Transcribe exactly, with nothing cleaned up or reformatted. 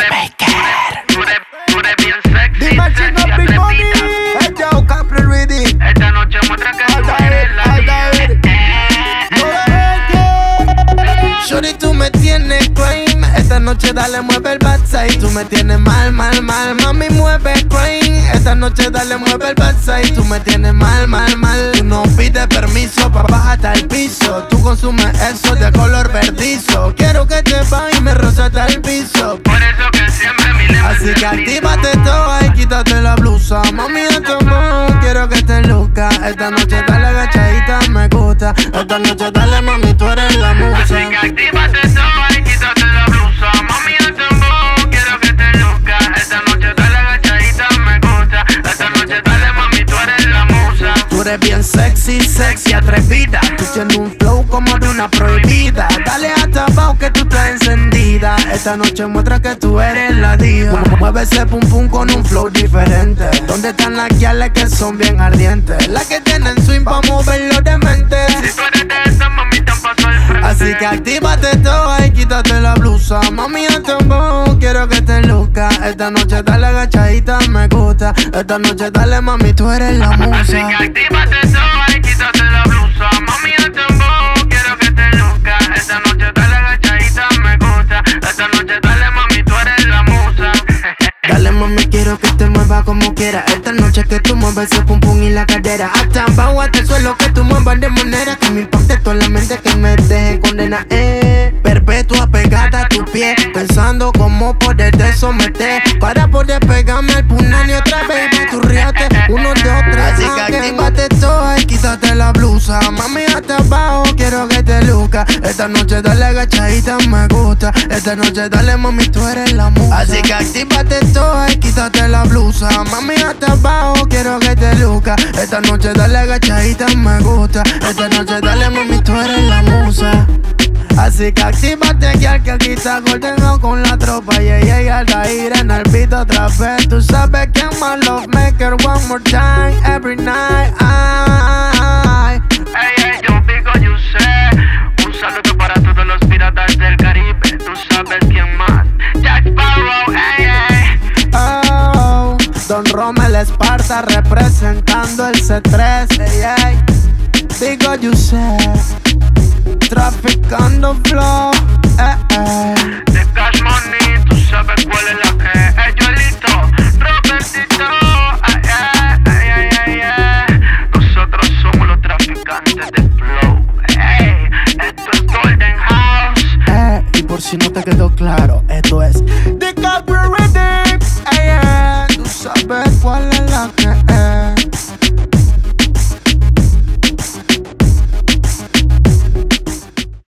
Maker. Tú eres bien sexy, Dime chino sexy, Big Money. atrevida. Hey yo, Capri Reading. Esta noche muestra que tú eres la Shorty, tú me tienes cream. Esta noche dale, mueve el backside. Tú me tienes mal, mal, mal. Mami, mueve cream. Esta noche dale, mueve el backside. Tú me tienes mal, mal, mal. Tú no pides permiso pa' bajarte al piso. Tú consumes eso de color verdizo. Quiero que te vayas y me roza hasta el piso. Por eso que siempre mi lema. Así que actívate toda y quítate la blusa. Mami, esto no, quiero que te luzca. Esta noche dale agachadita, me gusta. Esta noche dale, mami, tú eres la musa. Así que actívate toda y quítate la blusa. Mami, el tambor, quiero que te luzca. Esta noche dale agachadita, me gusta. Esta noche dale, mami, tú eres la musa. Tú eres bien sexy, sexy, atrevida. Tú tienes un flow como de una prohibida. Dale hasta abajo que tú estás encendida. Esta noche muestra que tú eres la diva. Mueve ese pum pum con un flow diferente. ¿Dónde están las guiales que son bien ardientes? Las que tienen swing pa' moverlo de mente. Si tú eres de esa, mami, te paso al frente. Así que actívate toda y quítate la blusa. Mami, el tambor, quiero que te luzca. Esta noche dale agachadita, me gusta. Esta noche dale, mami, tú eres la Así musa. que actívate toda y quítate la blusa. Mami, el tambor, quiero que te luzca. Esta noche dale agachadita, me gusta. Esta noche dale, mami, tú eres la musa. Dale, mami, quiero que te muevas como quieras. Esta noche que tú mueves ese pum pum y la cadera. Hasta abajo, hasta el suelo, que tú muevas de manera que me impacte toda la mente, que me deje condena. Eh, perpetua pegada a tu pie, pensando cómo poderte someter, para poder pegarme al punani otra vez. Pa' tu riate, uno, dos, tres. Así que actívate toda y quítate la blusa. Mami, hasta abajo, quiero que te luzca. Esta noche dale agachadita, me gusta. Esta noche dale, mami, tú eres la musa. Así que actívate toda y quítate la blusa. Mami, hasta abajo, quiero que te luzca. Esta noche dale agachadita, me gusta. Esta noche dale, mami, tú eres la musa. Así que actívate que al que aquí está goldenado con la tropa. Y ella y al ir en el beat otra vez. Tú sabes que my love maker one more time every night. Ay, Ey, ey, yo digo, yo sé. Un saludo para todos los piratas del Caribe. Tú sabes quién más. Jack Sparrow, ey, ey. oh, Don Romel Esparta representando el C tres. Ey, ey. Digo, you sé. Traficando flow, eh, eh. The Cash Money.